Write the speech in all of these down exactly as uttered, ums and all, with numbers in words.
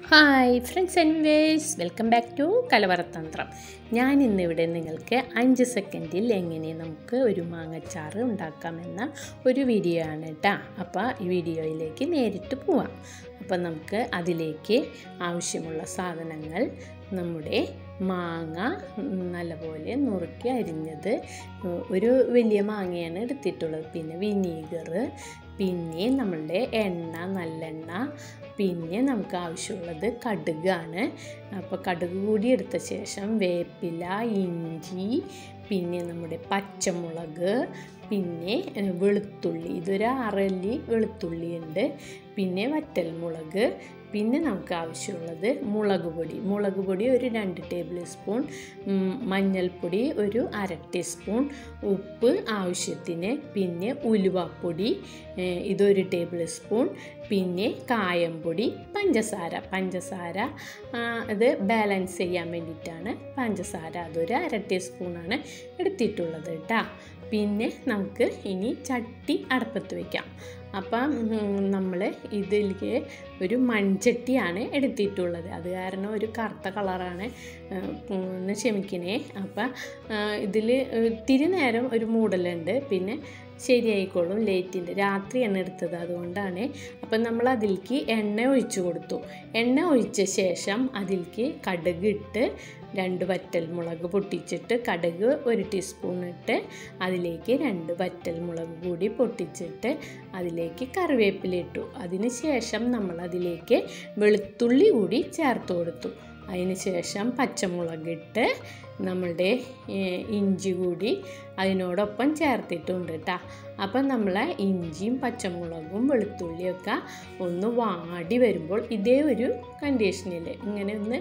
Hi friends and viewers, welcome back to കലവറത്തന്ത്രം. ഞാൻ ഇന്നിവിടെ നിങ്ങൾക്ക് അഞ്ച് സെക്കൻഡിൽ എങ്ങനെ നമുക്ക് ഒരു മാങ്ങച്ചാറ് ഉണ്ടാക്കാമെന്ന ഒരു വീഡിയോ ആണ് കേട്ടോ. അപ്പോൾ ഈ വീഡിയോയിലേക്ക് നേരിട്ട് പോവാം. അപ്പോൾ നമുക്ക് അതിലേക്ക് ആവശ്യമുള്ള സാധനങ്ങൾ: നമ്മുടെ മാങ്ങ നല്ലപോലെ നുറുക്കി അരിഞ്ഞത്, ഒരു വലിയ മാങ്ങയാണ് എടുത്തിട്ടുള്ളത്, പിന്നെ വിനീഗർ, പിന്നെ നമ്മളുടെ എണ്ണ, നല്ലെണ്ണ, പിന്നെ നമുക്ക് ആവശ്യമുള്ളത് കടുകാണ്. അപ്പോൾ കടുക് കൂടി എടുത്ത ശേഷം വേപ്പില, ഇഞ്ചി, പിന്നെ നമ്മുടെ പച്ചമുളക്, പിന്നെ വെളുത്തുള്ളി, ഇതൊരു അരല്ലി വെളുത്തുള്ളി ഉണ്ട്, പിന്നെ വറ്റൽമുളക്, പിന്നെ നമുക്ക് ആവശ്യമുള്ളത് മുളക് പൊടി മുളക് പൊടി ഒരു രണ്ട് ടേബിൾ സ്പൂൺ, മഞ്ഞൾപ്പൊടി ഒരു അര ടീസ്പൂൺ, ഉപ്പ് ആവശ്യത്തിന്, പിന്നെ ഉലുവാപ്പൊടി ഇതൊരു ടേബിൾ സ്പൂൺ, പിന്നെ കായംപൊടി, പഞ്ചസാര പഞ്ചസാര അത് ബാലൻസ് ചെയ്യാൻ വേണ്ടിയിട്ടാണ് പഞ്ചസാര, അതൊരു അര ടീസ്പൂണാണ് എടുത്തിട്ടുള്ളത് കേട്ടോ. പിന്നെ നമുക്ക് ഇനി ചട്ടി അടുപ്പത്ത് വയ്ക്കാം. അപ്പം നമ്മൾ ഇതിലേക്ക് ഒരു മൺചട്ടിയാണ് എടുത്തിട്ടുള്ളത്, അത് കാരണം ഒരു കറുത്ത കളറാണ്, ഒന്ന് ക്ഷമിക്കണേ. അപ്പം ഇതിൽ ഇത്തിരി നേരം ഒരു മൂടലുണ്ട്, പിന്നെ ശരിയായിക്കോളും, ലേറ്റിൻ്റെ രാത്രിയാണ് എടുത്തത്, അതുകൊണ്ടാണ്. അപ്പം നമ്മൾ അതിലേക്ക് എണ്ണ ഒഴിച്ചു കൊടുത്തു. എണ്ണ ഒഴിച്ച ശേഷം അതിലേക്ക് കടുക് ഇട്ട്, രണ്ട് വറ്റൽമുളക് പൊട്ടിച്ചിട്ട് കടുക് ഒരു ടീസ്പൂൺ ഇട്ട്, അതിലേക്ക് രണ്ട് വറ്റൽമുളക് കൂടി പൊട്ടിച്ചിട്ട് അതിലേക്ക് കറിവേപ്പില ഇട്ടു. അതിന് ശേഷം നമ്മൾ അതിലേക്ക് വെളുത്തുള്ളി കൂടി ചേർത്ത് കൊടുത്തു. അതിന് ശേഷം പച്ചമുളകിട്ട് നമ്മളുടെ ഇഞ്ചി കൂടി അതിനോടൊപ്പം ചേർത്തിട്ടുണ്ട് കേട്ടോ. അപ്പം നമ്മൾ ഇഞ്ചിയും പച്ചമുളകും വെളുത്തുള്ളിയൊക്കെ ഒന്ന് വാടി വരുമ്പോൾ ഇതേ ഒരു കണ്ടീഷനിൽ ഇങ്ങനെ ഒന്ന്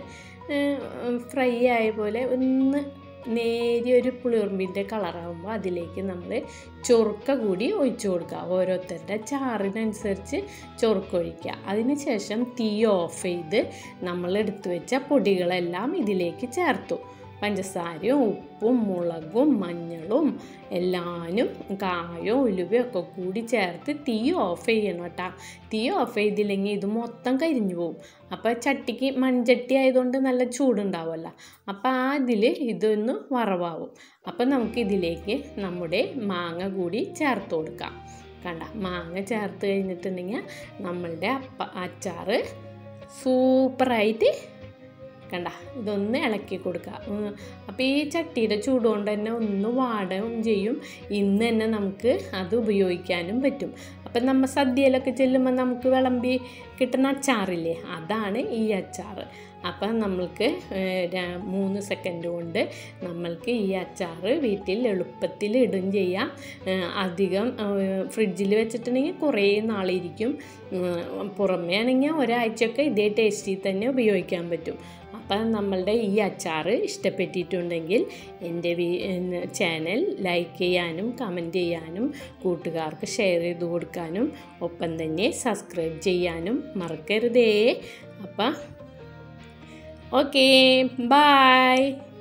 ഫ്രൈ ആയ പോലെ ഒന്ന് നേരിയൊരു പുളിയുറുമ്പിൻ്റെ കളറാകുമ്പോൾ അതിലേക്ക് നമ്മൾ ചൊറുക്ക കൂടി ഒഴിച്ചു കൊടുക്കുക. ഓരോരുത്തരുടെ ചാറിനനുസരിച്ച് ചൊറുക്ക ഒഴിക്കുക. അതിന് ശേഷം തീ ഓഫ് ചെയ്ത് നമ്മൾ എടുത്തു വെച്ച പൊടികളെല്ലാം ഇതിലേക്ക് ചേർത്തു. പഞ്ചസാരയും ഉപ്പും മുളകും മഞ്ഞളും എല്ലാനും കായും ഉലുവയും ഒക്കെ കൂടി ചേർത്ത് തീ ഓഫ് ചെയ്യണം കേട്ടോ. തീ ഓഫ് ചെയ്തില്ലെങ്കിൽ ഇത് മൊത്തം കരിഞ്ഞു പോകും. അപ്പോൾ ചട്ടിക്ക് മൺചട്ടി ആയതുകൊണ്ട് നല്ല ചൂടുണ്ടാവുമല്ലോ, അപ്പോൾ ആ ഇതിൽ ഇതൊന്ന് വറവാകും. അപ്പം നമുക്കിതിലേക്ക് നമ്മുടെ മാങ്ങ കൂടി ചേർത്ത് കൊടുക്കാം. കണ്ട, മാങ്ങ ചേർത്ത് കഴിഞ്ഞിട്ടുണ്ടെങ്കിൽ നമ്മളുടെ അപ്പ അച്ചാറ് സൂപ്പറായിട്ട് കണ്ട ഇതൊന്ന് ഇളക്കി കൊടുക്കുക. അപ്പോൾ ഈ ചട്ടിയുടെ ചൂടുകൊണ്ട് തന്നെ ഒന്ന് വാടുകയും ചെയ്യും, ഇന്ന് തന്നെ നമുക്ക് അത് ഉപയോഗിക്കാനും പറ്റും. അപ്പം നമ്മൾ സദ്യയിലൊക്കെ ചെല്ലുമ്പോൾ നമുക്ക് വിളമ്പി കിട്ടുന്ന അച്ചാറില്ലേ, അതാണ് ഈ അച്ചാർ. അപ്പം നമ്മൾക്ക് മൂന്ന് സെക്കൻഡ് കൊണ്ട് നമ്മൾക്ക് ഈ അച്ചാർ വീട്ടിൽ എളുപ്പത്തിൽ ഇടുകയും ചെയ്യാം. അധികം ഫ്രിഡ്ജിൽ വെച്ചിട്ടുണ്ടെങ്കിൽ കുറേ നാളിരിക്കും, പുറമേ ആണെങ്കിൽ ഒരാഴ്ചയൊക്കെ ഇതേ ടേസ്റ്റിൽ തന്നെ ഉപയോഗിക്കാൻ പറ്റും. അപ്പം നമ്മളുടെ ഈ അച്ചാർ ഇഷ്ടപ്പെട്ടിട്ടുണ്ടെങ്കിൽ എൻ്റെ ചാനൽ ലൈക്ക് ചെയ്യാനും കമൻറ്റ് ചെയ്യാനും കൂട്ടുകാർക്ക് ഷെയർ ചെയ്ത് കൊടുക്കാനും ഒപ്പം തന്നെ സബ്സ്ക്രൈബ് ചെയ്യാനും മറക്കരുതേ. അപ്പം ഓക്കേ, ബൈ.